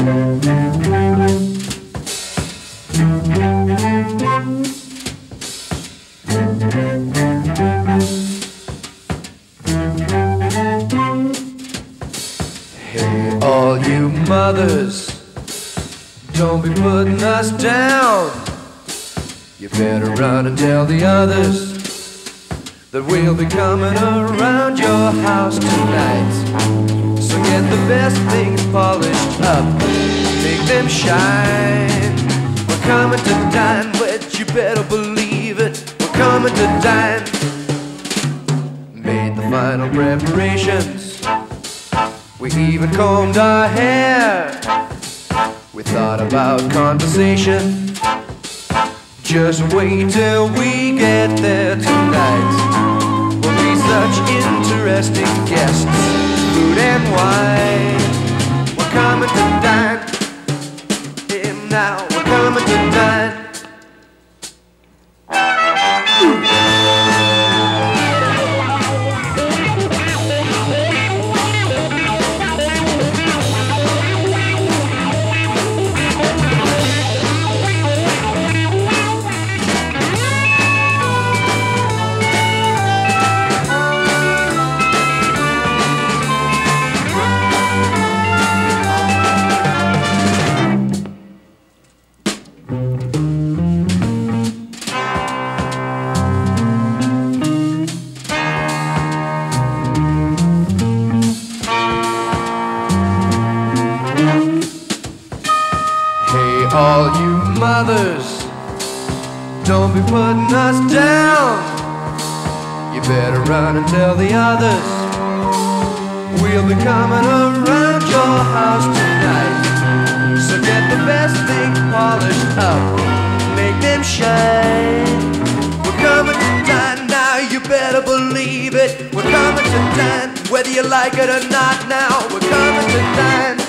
Hey, all you mothers, don't be putting us down. You better run and tell the others that we'll be coming around your house tonight. So get the best things polished up, make them shine. We're coming to dine, but you better believe it, we're coming to dine. Made the final preparations, we even combed our hair. We thought about conversation, just wait till we get there tonight. We'll be such interesting guests, food and wine. We're coming to dine, and now we're coming to dine. Hey, all you mothers, don't be putting us down. You better run and tell the others we'll be coming around your house tonight. So get the best things polished up, make them shine. We're coming to dine now, you better believe it. We're coming to dine, whether you like it or not now. We're coming to dine.